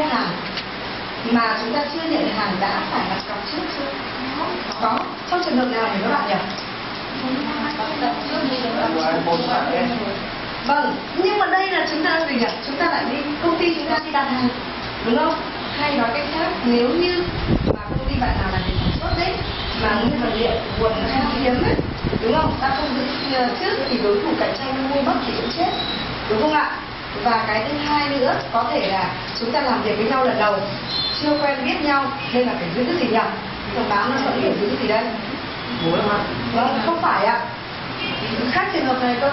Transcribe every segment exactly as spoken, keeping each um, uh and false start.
mua hàng mà chúng ta chưa nhận hàng đã phải đặt cọc trước chưa? Có. Trong trường hợp nào thì các bạn nhỉ? Vâng, nhưng mà đây là chúng ta gì nhỉ? Chúng ta lại đi công ty, chúng ta đi đặt hàng, đúng không? Hay nói cách khác, nếu như mà công ty bạn nào là để sản xuất đấy, mà nguyên vật liệu nguồn khan hiếm ấy, đúng không? Ta không giữ trước thì đối thủ cạnh tranh mua mất thì cũng chết, đúng không ạ? Và cái thứ hai nữa, có thể là chúng ta làm việc với nhau lần đầu, chưa quen biết nhau nên là phải giữ cái gì nhỉ? Thông báo nó vẫn hiểu giữ cái gì đây? Vâng, không phải ạ. Khác trường hợp này cơ.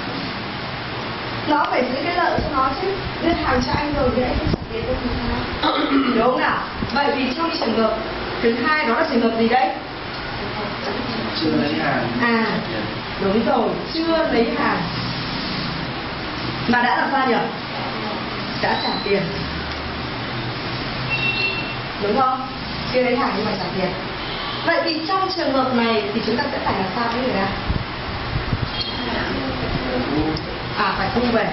Nó phải giữ cái lợi cho nó chứ. Đưa hàng cho anh rồi thì anh không trả tiền cho thì sao? Đúng không nào? Vậy thì trong trường hợp thứ hai đó là trường hợp gì đấy? Chưa lấy hàng. À, đúng rồi, chưa lấy hàng mà đã làm sao nhỉ? Đã trả tiền, đúng không? Chưa lấy hàng nhưng mà trả tiền. Vậy thì trong trường hợp này thì chúng ta sẽ phải làm sao với người ta? À, phải thu về.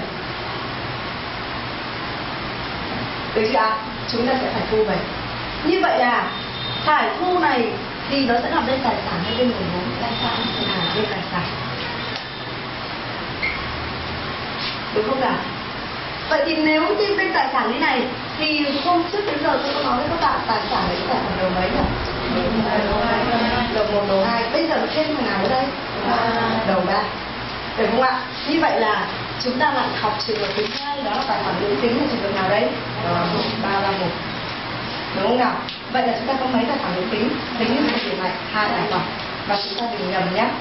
Được chưa ạ? Chúng ta sẽ phải thu về. Như vậy là phải thu này thì nó sẽ nằm bên tài sản hay bên nguồn vốn? Tài sản. À, bên tài sản. Đúng không nào? Vậy thì nếu như bên tài sản như này thì hôm trước đến giờ tôi có nói với các bạn tài sản là tài sản đầu mấy nhỉ? Đầu một, đầu hai. Bây giờ thêm thằng nào ở đây? Đầu ba. Được không ạ? Như vậy là chúng ta lại học trường hợp thứ hai, đó là tài khoản lũy tính là trường hợp nào đấy? ba ba một. Đúng không nào? Vậy là chúng ta có mấy tài khoản lũy tính? Tính như thế này, hai tài khoản. Và chúng ta đừng nhầm nhé.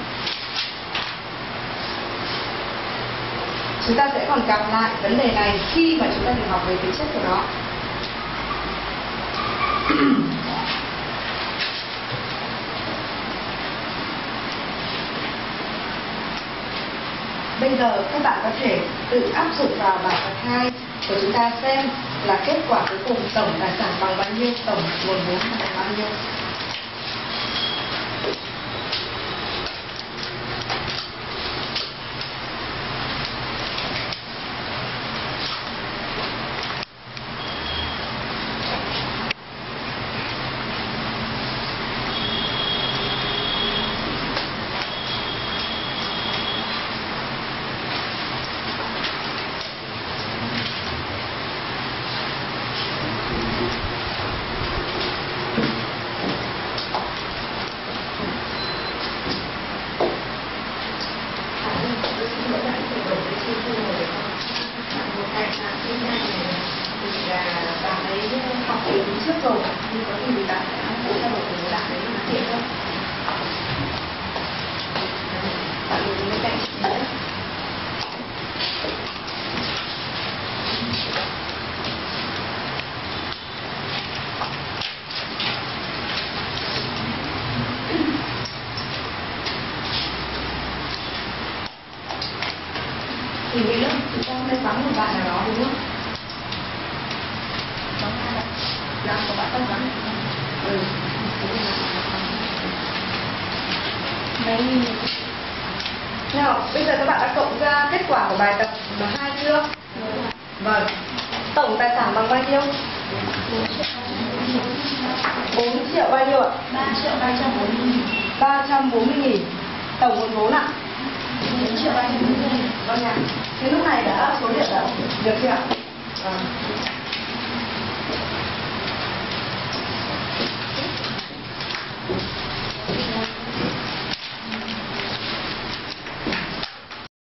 Chúng ta sẽ còn gặp lại vấn đề này khi mà chúng ta được học về tính chất của nó. Bây giờ các bạn có thể tự áp dụng vào bài tập hai của chúng ta xem là kết quả cuối cùng tổng tài sản bằng bao nhiêu, tổng nguồn vốn bằng bao nhiêu. Trước rồi, nhưng có gì bạn sẽ học bố ra một của bạn đấy là tiện không? Bạn nhìn bên cạnh chị nữa. Thì cái lớp chúng ta sẽ vắng một bạn nào đó đúng không? Vắng ai ạ? Dạ, có bạn tâm vắng. Ừ. Đấy. Nào, bây giờ các bạn đã cộng ra kết quả của bài tập hai chưa? Vâng. Tổng tài sản bằng bao nhiêu? bốn triệu bao nhiêu ạ? ba triệu ba trăm bốn mươi nghìn. ba trăm bốn mươi nghìn. Tổng nguồn vốn ạ? bốn triệu ba trăm bốn mươi nghìn. Vâng ạ. Thế lúc này đã số liệu đã được chưa ạ? Vâng.